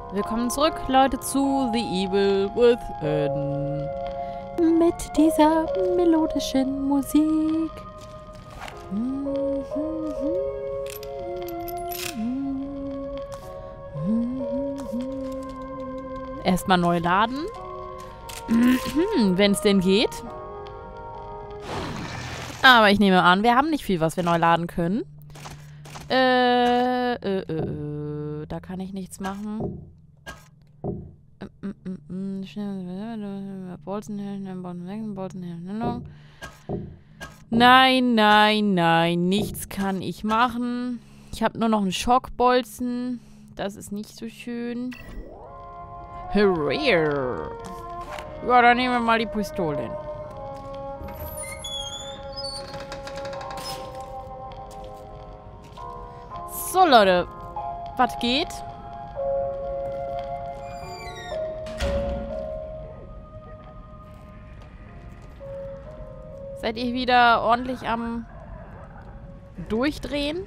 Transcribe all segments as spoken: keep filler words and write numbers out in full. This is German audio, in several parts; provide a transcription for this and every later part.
Willkommen zurück, Leute, zu The Evil Within. Mit dieser melodischen Musik. Erstmal neu laden. Wenn es denn geht. Aber ich nehme an, wir haben nicht viel, was wir neu laden können. Äh, äh, äh, äh, da kann ich nichts machen. Nein, nein, nein. Nichts kann ich machen. Ich habe nur noch einen Schockbolzen. Das ist nicht so schön. Ja, dann nehmen wir mal die Pistole. So, Leute. Was geht? Seid ihr wieder ordentlich am Durchdrehen?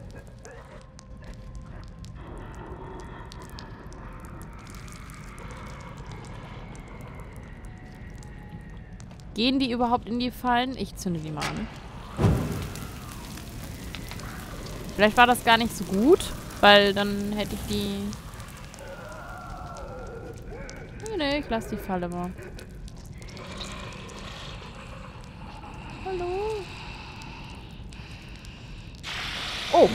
Gehen die überhaupt in die Fallen? Ich zünde die mal an. Vielleicht war das gar nicht so gut, weil dann hätte ich die... Nee, nee, ich lasse die Falle mal. Hallo? Oh.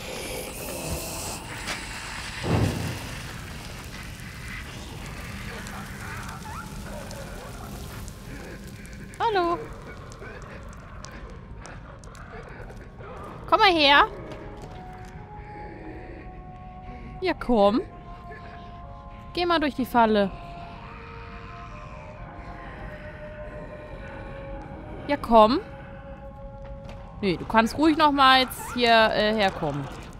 Hallo. Komm mal her. Ja, komm. Geh mal durch die Falle. Ja, komm. Nee, du kannst ruhig noch mal jetzt hier äh, herkommen.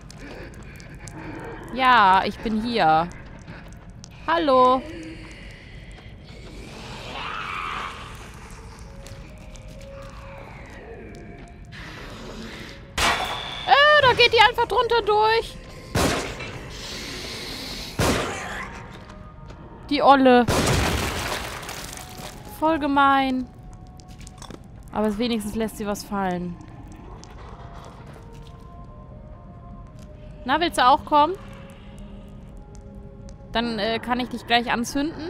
Ja, ich bin hier. Hallo. Äh, da geht die einfach drunter durch. Die Olle. Voll gemein. Aber wenigstens lässt sie was fallen. Na, willst du auch kommen? Dann äh, kann ich dich gleich anzünden.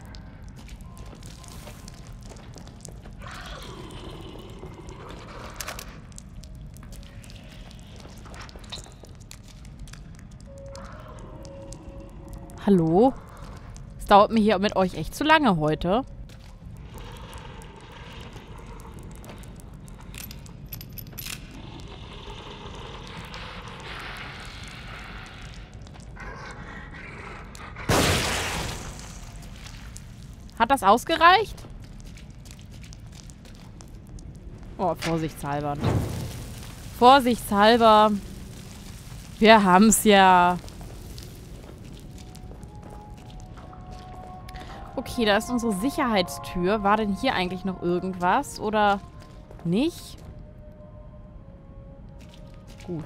Hallo? Es dauert mir hier mit euch echt zu lange heute. Hat das ausgereicht? Oh, vorsichtshalber. Vorsichtshalber. Wir haben's ja. Okay, da ist unsere Sicherheitstür. War denn hier eigentlich noch irgendwas? Oder nicht? Gut.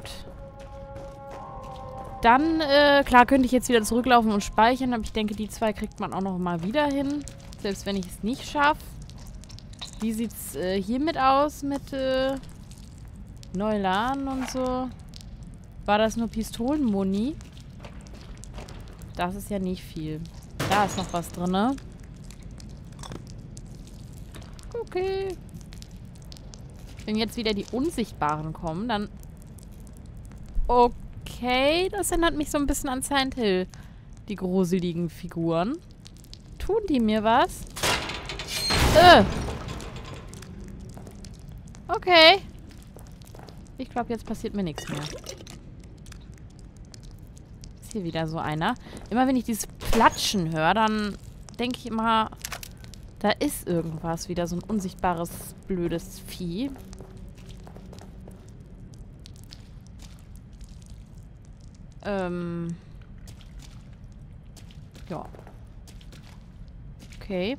Dann, äh, klar könnte ich jetzt wieder zurücklaufen und speichern, aber ich denke, die zwei kriegt man auch noch mal wieder hin. Selbst wenn ich es nicht schaffe. Wie sieht's äh, hiermit aus? Mit äh, Neuladen und so? War das nur Pistolenmuni? Das ist ja nicht viel. Da ist noch was drin. Okay. Wenn jetzt wieder die Unsichtbaren kommen, dann... Okay, das erinnert mich so ein bisschen an Silent Hill. Die gruseligen Figuren. Tun die mir was? Äh. Okay. Ich glaube, jetzt passiert mir nichts mehr. Ist hier wieder so einer. Immer wenn ich dieses Platschen höre, dann denke ich immer, da ist irgendwas. Wieder so ein unsichtbares, blödes Vieh. Ähm. Ja. Okay.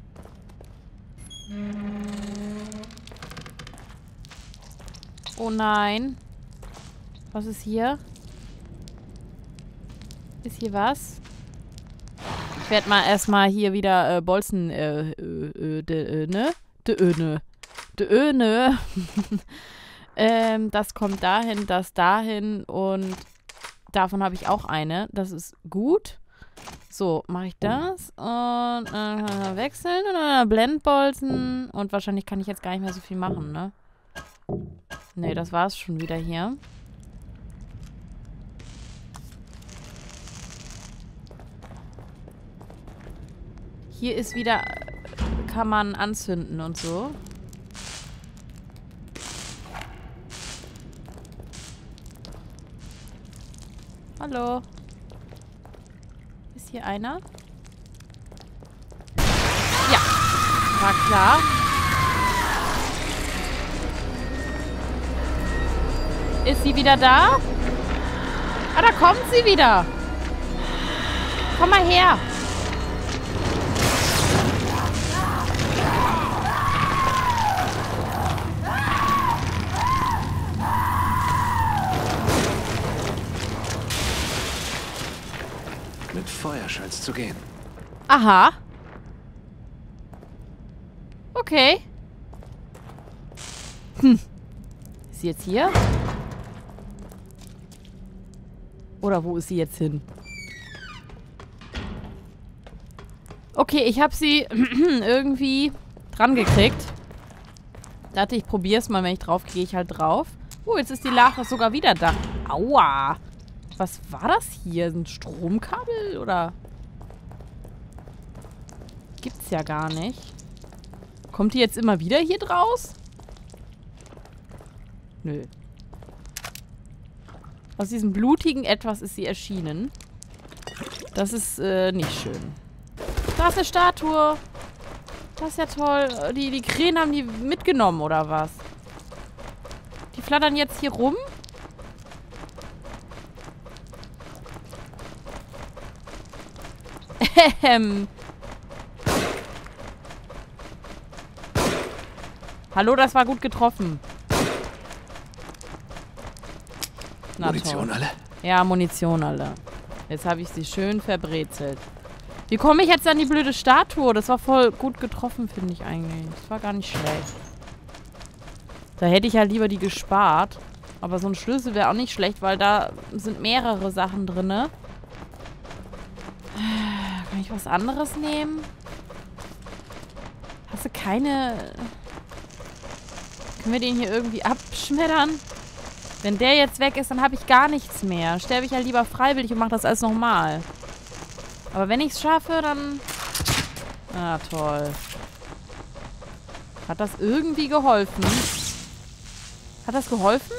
Oh nein. Was ist hier? Ist hier was? werde mal erstmal hier wieder äh, Bolzen, äh, äh, äh, de, äh, ne? De, äh, ne. De, äh, ne. ähm, das kommt dahin, das dahin und davon habe ich auch eine. Das ist gut. So, mache ich das und äh, wechseln und dann Blendbolzen und wahrscheinlich kann ich jetzt gar nicht mehr so viel machen, ne? Ne, das war's schon wieder hier. Hier ist wieder, kann man anzünden und so. Hallo. Ist hier einer? Ja, war klar. Ist sie wieder da? Ah, da kommt sie wieder. Komm mal her. Mit Feuer scheint's zu gehen. Aha. Okay. Hm. Ist sie jetzt hier? Oder wo ist sie jetzt hin? Okay, ich habe sie irgendwie dran gekriegt. Dachte, ich probiere es mal. Wenn ich drauf gehe, ich halt drauf. Oh, jetzt ist die Lache sogar wieder da. Aua. Was war das hier? Ein Stromkabel oder? Gibt's ja gar nicht. Kommt die jetzt immer wieder hier draus? Nö. Aus diesem blutigen Etwas ist sie erschienen. Das ist äh, nicht schön. Da ist eine Statue. Das ist ja toll. Die, die Krähen haben die mitgenommen, oder was? Die flattern jetzt hier rum? Ähm. Hallo, das war gut getroffen. Na, Munition toll. alle? Ja, Munition alle. Jetzt habe ich sie schön verbrezelt. Wie komme ich jetzt an die blöde Statue? Das war voll gut getroffen, finde ich eigentlich. Das war gar nicht schlecht. Da hätte ich ja lieber die gespart. Aber so ein Schlüssel wäre auch nicht schlecht, weil da sind mehrere Sachen drin. Kann ich was anderes nehmen? Hast du keine... Können wir den hier irgendwie abschmettern? Wenn der jetzt weg ist, dann habe ich gar nichts mehr. Sterbe ich ja lieber freiwillig und mache das alles nochmal. Aber wenn ich es schaffe, dann... Ah, toll. Hat das irgendwie geholfen? Hat das geholfen?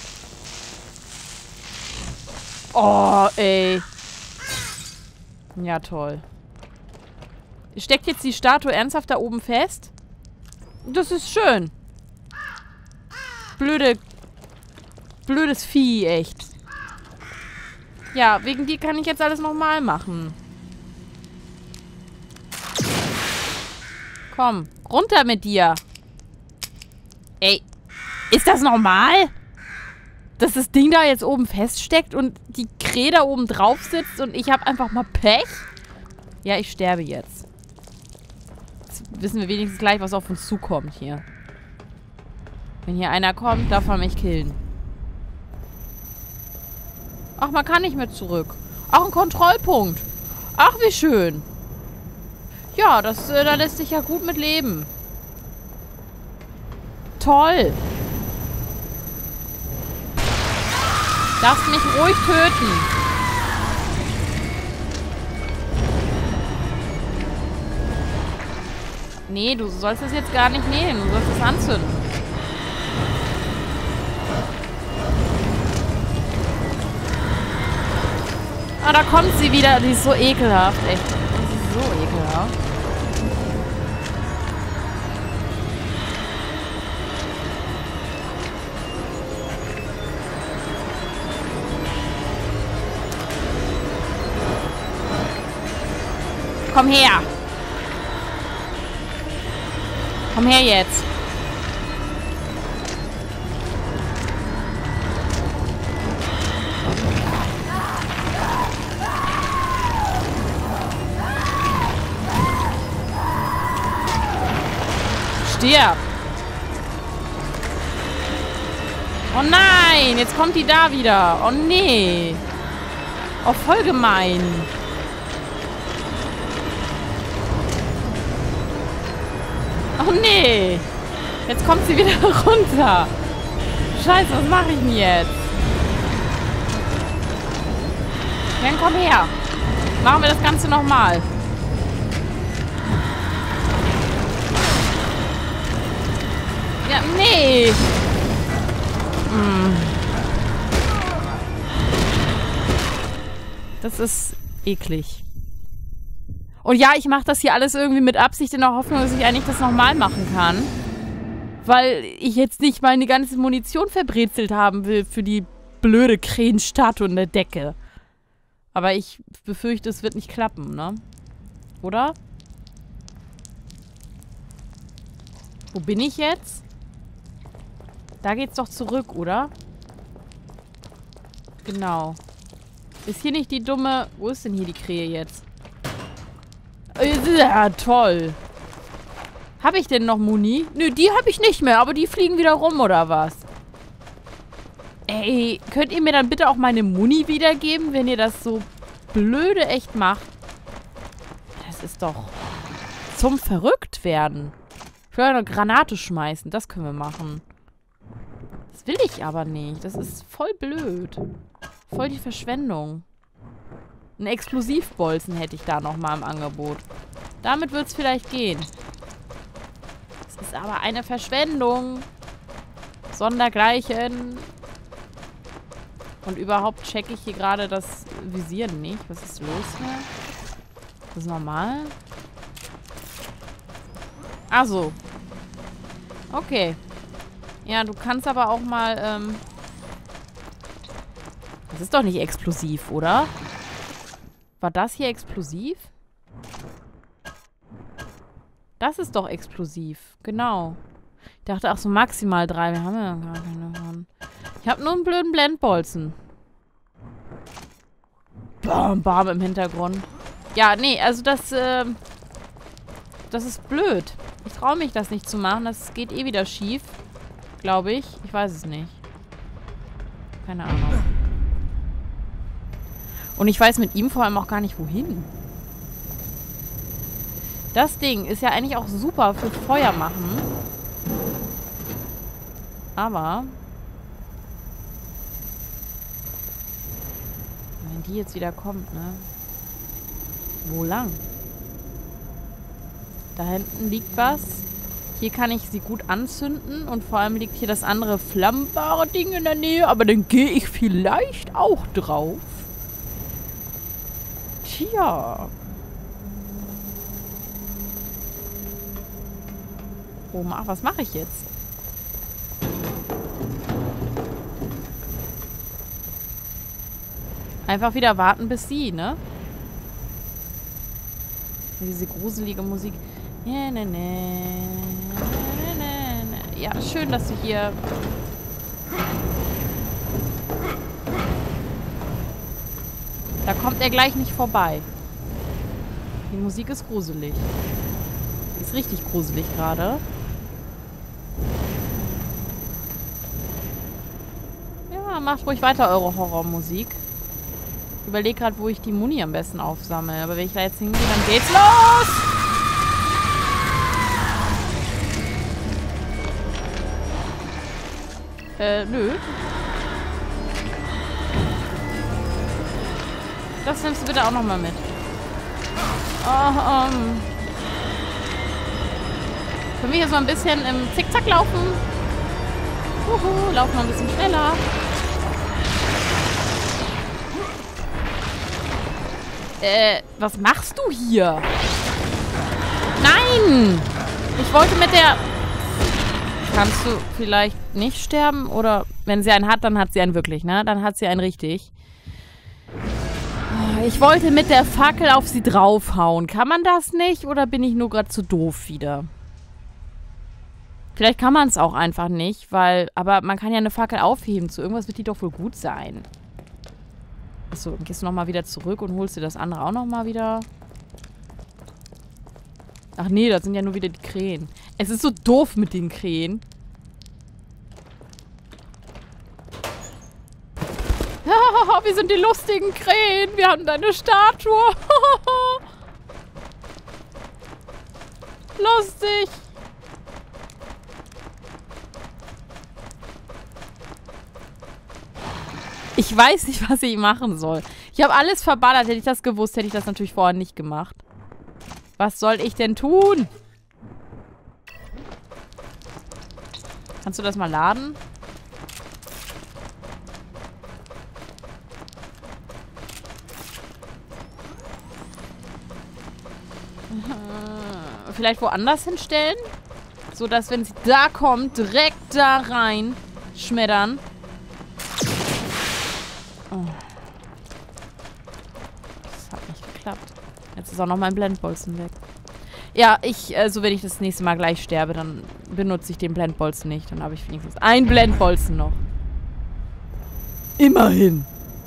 Oh, ey. Ja, toll. Steckt jetzt die Statue ernsthaft da oben fest? Das ist schön. Blöde... Blödes Vieh, echt. Ja, wegen dir kann ich jetzt alles nochmal machen. Komm, runter mit dir. Ey, ist das normal? Dass das Ding da jetzt oben feststeckt und die Krähe da oben drauf sitzt und ich habe einfach mal Pech? Ja, ich sterbe jetzt. Jetzt wissen wir wenigstens gleich, was auf uns zukommt hier. Wenn hier einer kommt, darf er mich killen. Ach, man kann nicht mehr zurück. Ach, ein Kontrollpunkt. Ach, wie schön. Ja, das, äh, da lässt sich ja gut mit leben. Toll. Darfst mich ruhig töten. Nee, du sollst es jetzt gar nicht nehmen. Du sollst es anzünden. Ah, da kommt sie wieder. Die ist so ekelhaft, echt. Die ist so ekelhaft. Komm her. Komm her jetzt. Stirb! Oh nein! Jetzt kommt die da wieder. Oh nee. Oh, voll gemein. Oh nee. Jetzt kommt sie wieder runter. Scheiße, was mache ich denn jetzt? Dann komm her. Machen wir das Ganze nochmal. Ja, nee. Hm. Das ist eklig. Und ja, ich mache das hier alles irgendwie mit Absicht in der Hoffnung, dass ich eigentlich das nochmal machen kann. Weil ich jetzt nicht meine ganze Munition verbrezelt haben will für die blöde Krähenstatue in der Decke. Aber ich befürchte, es wird nicht klappen, ne? Oder? Wo bin ich jetzt? Da geht's doch zurück, oder? Genau. Ist hier nicht die dumme... Wo ist denn hier die Krähe jetzt? Ja, toll. Habe ich denn noch Muni? Nö, die habe ich nicht mehr, aber die fliegen wieder rum, oder was? Ey, könnt ihr mir dann bitte auch meine Muni wiedergeben, wenn ihr das so blöde echt macht? Das ist doch zum Verrücktwerden. Ich will eine Granate schmeißen, das können wir machen. Das will ich aber nicht. Das ist voll blöd. Voll die Verschwendung. Ein Explosivbolzen hätte ich da nochmal im Angebot. Damit wird es vielleicht gehen. Das ist aber eine Verschwendung. Sondergleichen. Und überhaupt checke ich hier gerade das Visieren nicht. Was ist los hier? Das ist normal. Ach so. Okay. Ja, du kannst aber auch mal, ähm... Das ist doch nicht explosiv, oder? War das hier explosiv? Das ist doch explosiv. Genau. Ich dachte, ach so, maximal drei. Wir haben ja gar keine davon. Ich habe nur einen blöden Blendbolzen. Bam, bam im Hintergrund. Ja, nee, also das, äh, das ist blöd. Ich traue mich, das nicht zu machen. Das geht eh wieder schief. Glaube ich. Ich weiß es nicht. Keine Ahnung. Und ich weiß mit ihm vor allem auch gar nicht, wohin. Das Ding ist ja eigentlich auch super für Feuer machen. Aber... wenn die jetzt wieder kommt, ne? Wo lang? Da hinten liegt was. Hier kann ich sie gut anzünden. Und vor allem liegt hier das andere flammbare Ding in der Nähe. Aber dann gehe ich vielleicht auch drauf. Tja. Oh, was mache ich jetzt? Einfach wieder warten, bis sie, ne? Diese gruselige Musik. Ja, ne, ne. Ja, schön, dass du hier... Da kommt er gleich nicht vorbei. Die Musik ist gruselig. Die ist richtig gruselig gerade. Ja, macht ruhig weiter eure Horrormusik. Ich überlege gerade, wo ich die Muni am besten aufsammle. Aber wenn ich da jetzt hingehe, dann geht's los! Äh, nö. Das nimmst du bitte auch nochmal mit. Oh, ähm. Können wir hier so ein bisschen im Zickzack laufen? Uhu, laufen wir ein bisschen schneller. Äh, was machst du hier? Nein! Ich wollte mit der... Kannst du vielleicht nicht sterben? Oder wenn sie einen hat, dann hat sie einen wirklich, ne? Dann hat sie einen richtig. Ich wollte mit der Fackel auf sie draufhauen. Kann man das nicht? Oder bin ich nur gerade zu doof wieder? Vielleicht kann man es auch einfach nicht, weil... Aber man kann ja eine Fackel aufheben. Zu irgendwas wird die doch wohl gut sein. Achso, dann gehst du nochmal wieder zurück und holst dir das andere auch nochmal wieder. Ach nee, das sind ja nur wieder die Krähen. Es ist so doof mit den Krähen. Ja, wir sind die lustigen Krähen. Wir haben deine Statue. Lustig. Ich weiß nicht, was ich machen soll. Ich habe alles verballert. Hätte ich das gewusst, hätte ich das natürlich vorher nicht gemacht. Was soll ich denn tun? Kannst du das mal laden? Vielleicht woanders hinstellen? So, dass, wenn sie da kommt, direkt da rein schmettern. Oh. Das hat nicht geklappt. Jetzt ist auch noch mein Blendbolzen weg. Ja, ich, also wenn ich das nächste Mal gleich sterbe, dann benutze ich den Blendbolzen nicht. Dann habe ich wenigstens ein Blendbolzen noch. Immerhin.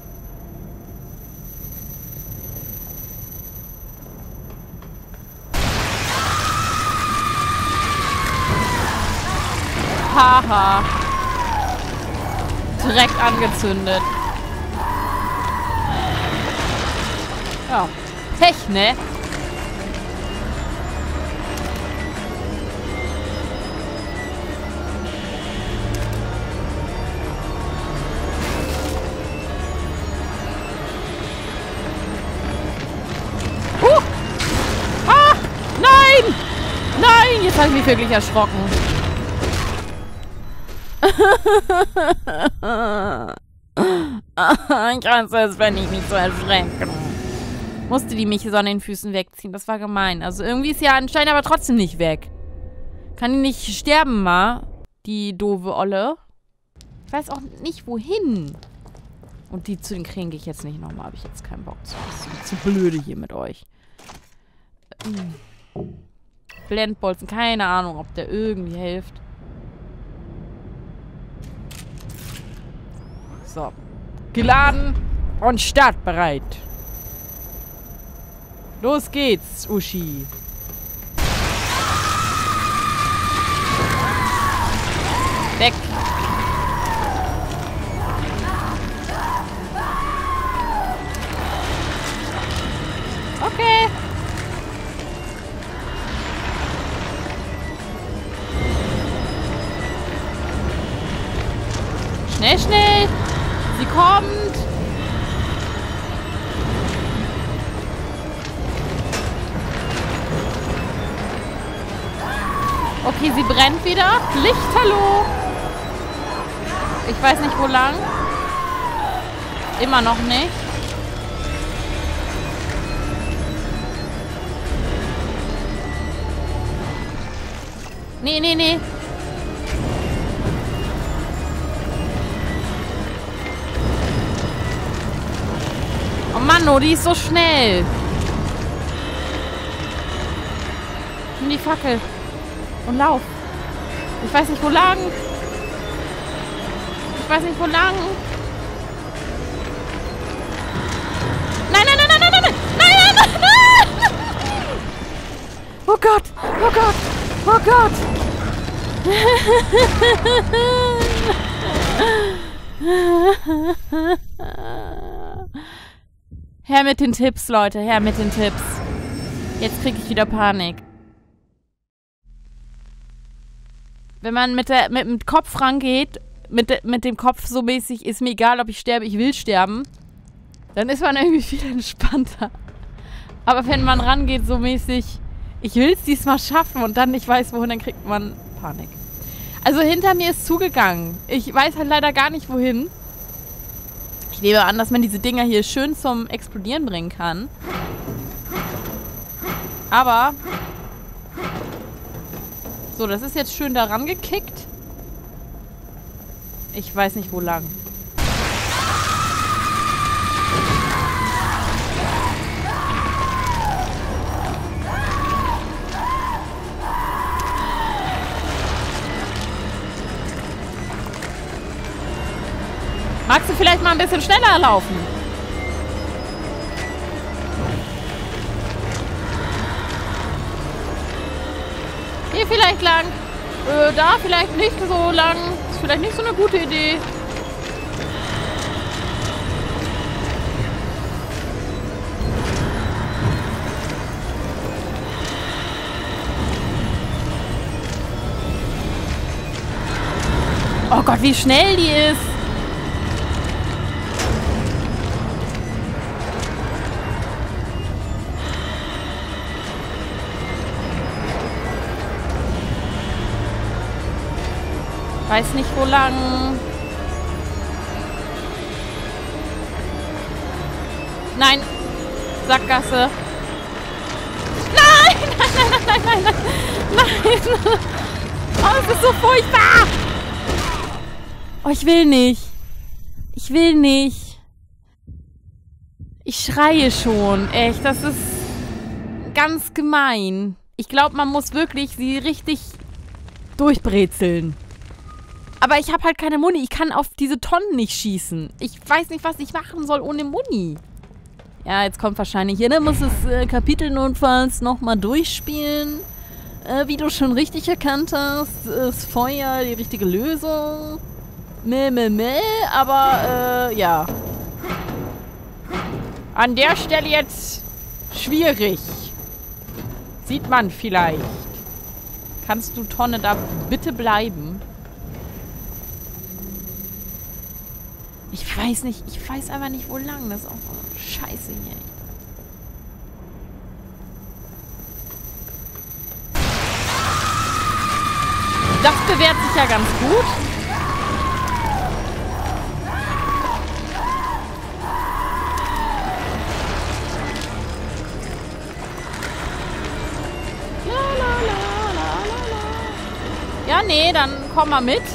Haha. Direkt angezündet. Ja. Pech, ne? Huh! Ah! Nein! Nein! Jetzt habe ich mich wirklich erschrocken. Ich weiß es, wenn ich mich so erschrecken. Musste die mich so an den Füßen wegziehen. Das war gemein. Also irgendwie ist sie ja anscheinend aber trotzdem nicht weg. Kann die nicht sterben, ma? Die doofe Olle. Ich weiß auch nicht, wohin. Und die zu den Krähen gehe ich jetzt nicht nochmal. Habe ich jetzt keinen Bock zu. Das ist zu blöde hier mit euch. Blendbolzen. Keine Ahnung, ob der irgendwie hilft. So. Geladen und startbereit. Los geht's, Uschi. Weg. Okay. Schnell, schnell. Sie kommt. Okay, sie brennt wieder. Lichterloh. Ich weiß nicht, wo lang. Immer noch nicht. Nee, nee, nee. Oh Mann, oh, die ist so schnell. Nimm die Fackel. Und lauf. Ich weiß nicht, wo lang. Ich weiß nicht, wo lang. Nein, nein, nein, nein, nein, nein, nein, nein, nein, nein. Oh Gott, oh Gott, oh Gott. Her mit den Tipps, Leute, her mit den Tipps. Jetzt kriege ich wieder Panik. Wenn man mit, der, mit dem Kopf rangeht, mit, de, mit dem Kopf so mäßig, ist mir egal, ob ich sterbe, ich will sterben, dann ist man irgendwie viel entspannter. Aber wenn man rangeht so mäßig, ich will es diesmal schaffen und dann nicht weiß, wohin, dann kriegt man Panik. Also hinter mir ist zugegangen. Ich weiß halt leider gar nicht, wohin. Ich nehme an, dass man diese Dinger hier schön zum Explodieren bringen kann. Aber... So, das ist jetzt schön daran gekickt. Ich weiß nicht, wo lang. Magst du vielleicht mal ein bisschen schneller laufen? vielleicht lang. Äh, da vielleicht nicht so lang. Ist vielleicht nicht so eine gute Idee. Oh Gott, wie schnell die ist. Weiß nicht, wo lang. Nein. Sackgasse. Nein, nein, nein, nein, nein, nein. Nein. Oh, es ist so furchtbar. Oh, ich will nicht. Ich will nicht. Ich schreie schon. Echt, das ist ganz gemein. Ich glaube, man muss wirklich sie richtig durchbrezeln. Aber ich habe halt keine Muni. Ich kann auf diese Tonnen nicht schießen. Ich weiß nicht, was ich machen soll ohne Muni. Ja, jetzt kommt wahrscheinlich... Ja, dann muss das äh, Kapitel notfalls nochmal durchspielen. Äh, wie du schon richtig erkannt hast, ist Feuer die richtige Lösung. Meh, meh, meh. Aber, äh, ja. An der Stelle jetzt schwierig. Sieht man vielleicht. Kannst du, Tonne, da bitte bleiben? Ich weiß nicht, ich weiß einfach nicht, wo lang. Das ist auch so scheiße hier. Das bewährt sich ja ganz gut. Ja, nee, dann komm mal mit.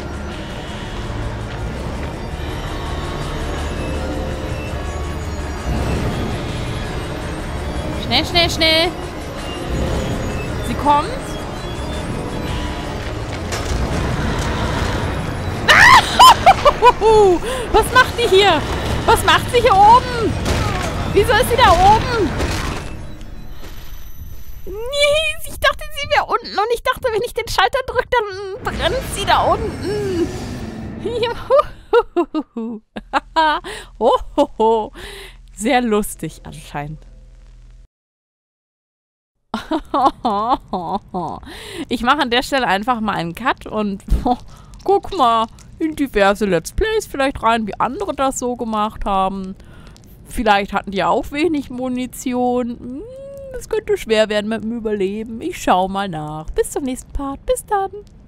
Schnell, schnell, schnell. Sie kommt. Ah! Was macht die hier? Was macht sie hier oben? Wieso ist sie da oben? Nee, ich dachte, sie wäre unten. Und ich dachte, wenn ich den Schalter drücke, dann brennt sie da unten. Juhu. Hohoho. Sehr lustig anscheinend. Ich mache an der Stelle einfach mal einen Cut und oh, guck mal in diverse Let's Plays vielleicht rein, wie andere das so gemacht haben. Vielleicht hatten die auch wenig Munition. Es könnte schwer werden mit dem Überleben. Ich schau mal nach. Bis zum nächsten Part. Bis dann.